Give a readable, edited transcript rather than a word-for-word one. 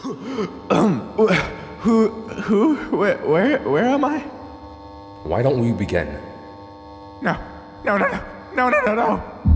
Where am I? Why don't we begin? No.